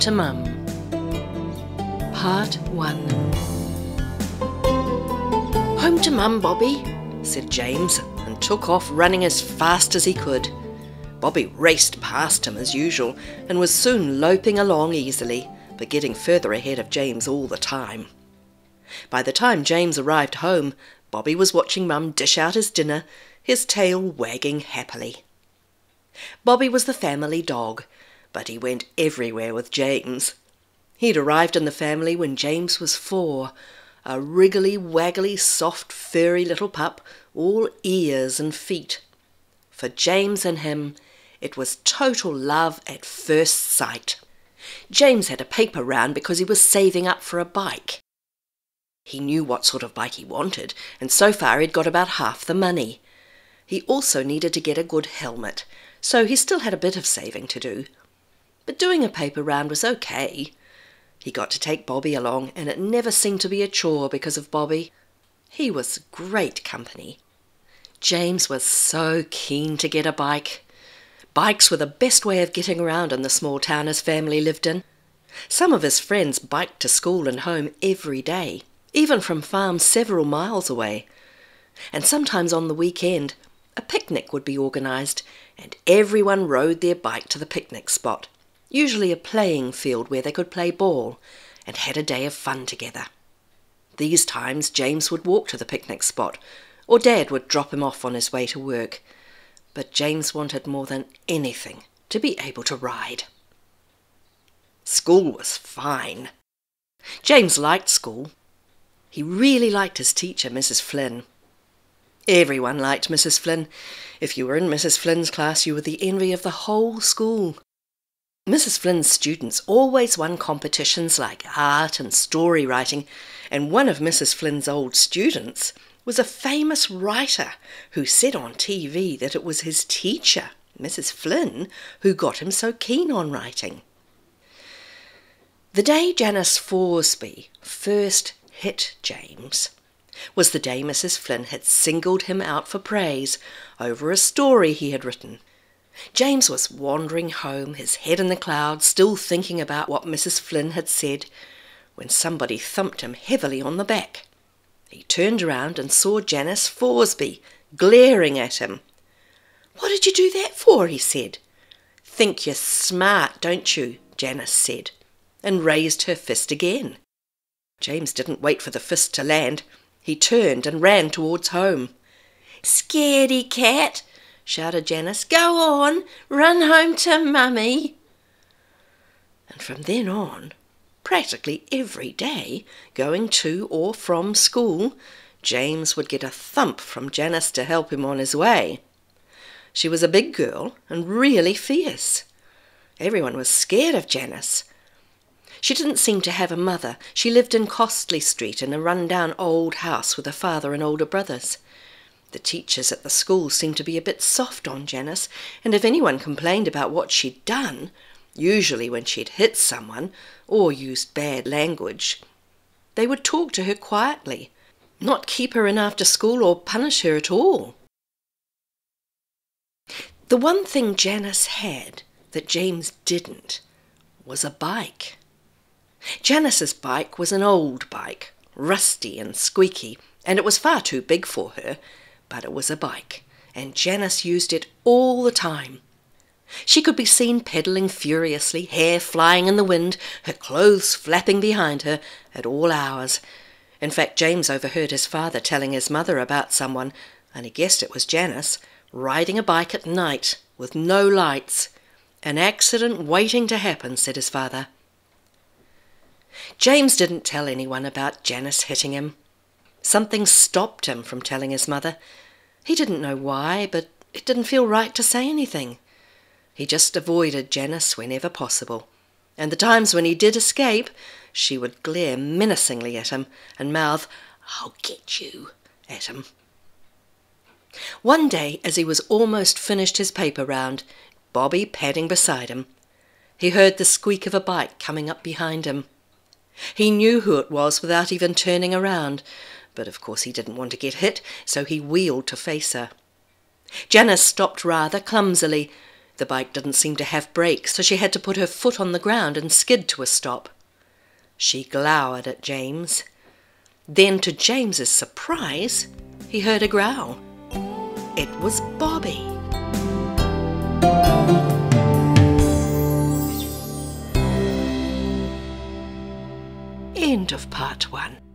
to Mum. Part 1. "Home to Mum, Bobby," said James, and took off running as fast as he could. Bobby raced past him as usual and was soon loping along easily, but getting further ahead of James all the time. By the time James arrived home, Bobby was watching Mum dish out his dinner, his tail wagging happily. Bobby was the family dog, but he went everywhere with James. He'd arrived in the family when James was 4, a wriggly-waggly, soft, furry little pup, all ears and feet. For James and him, it was total love at first sight. James had a paper round because he was saving up for a bike. He knew what sort of bike he wanted, and so far he'd got about half the money. He also needed to get a good helmet, so he still had a bit of saving to do. But doing a paper round was okay. He got to take Bobby along, and it never seemed to be a chore because of Bobby. He was great company. James was so keen to get a bike. Bikes were the best way of getting around in the small town his family lived in. Some of his friends biked to school and home every day, even from farms several miles away. And sometimes on the weekend, a picnic would be organised, and everyone rode their bike to the picnic spot, usually a playing field where they could play ball, and had a day of fun together. These times James would walk to the picnic spot, or Dad would drop him off on his way to work. But James wanted more than anything to be able to ride. School was fine. James liked school. He really liked his teacher, Mrs. Flynn. Everyone liked Mrs. Flynn. If you were in Mrs. Flynn's class, you were the envy of the whole school. Mrs. Flynn's students always won competitions like art and story writing, and one of Mrs. Flynn's old students was a famous writer who said on TV that it was his teacher, Mrs. Flynn, who got him so keen on writing. The day Janice Forsby first hit James was the day Mrs. Flynn had singled him out for praise over a story he had written. James was wandering home, his head in the clouds, still thinking about what Mrs. Flynn had said, when somebody thumped him heavily on the back. He turned around and saw Janice Forsby glaring at him. "What did you do that for?" he said. "Think you're smart, don't you?" Janice said, and raised her fist again. James didn't wait for the fist to land. He turned and ran towards home. "Scaredy cat!" shouted Janice. "Go on, run home to Mummy." And from then on, practically every day, going to or from school, James would get a thump from Janice to help him on his way. She was a big girl and really fierce. Everyone was scared of Janice. She didn't seem to have a mother. She lived in Costley Street in a run-down old house with a father and older brothers. The teachers at the school seemed to be a bit soft on Janice, and if anyone complained about what she'd done, usually when she'd hit someone or used bad language, they would talk to her quietly, not keep her in after school or punish her at all. The one thing Janice had that James didn't was a bike. Janice's bike was an old bike, rusty and squeaky, and it was far too big for her, but it was a bike, and Janice used it all the time. She could be seen pedalling furiously, hair flying in the wind, her clothes flapping behind her at all hours. In fact, James overheard his father telling his mother about someone, and he guessed it was Janice, riding a bike at night with no lights. "An accident waiting to happen," said his father. James didn't tell anyone about Janice hitting him. Something stopped him from telling his mother. He didn't know why, but it didn't feel right to say anything. He just avoided Janice whenever possible, and the times when he did escape, she would glare menacingly at him and mouth, "I'll get you," at him. One day, as he was almost finished his paper round, Bobby padding beside him, he heard the squeak of a bike coming up behind him. He knew who it was without even turning around, but of course he didn't want to get hit, so he wheeled to face her. Janice stopped rather clumsily, The bike didn't seem to have brakes, so she had to put her foot on the ground and skid to a stop. She glowered at James. Then, to James's surprise, he heard a growl. It was Bobby. End of part 1.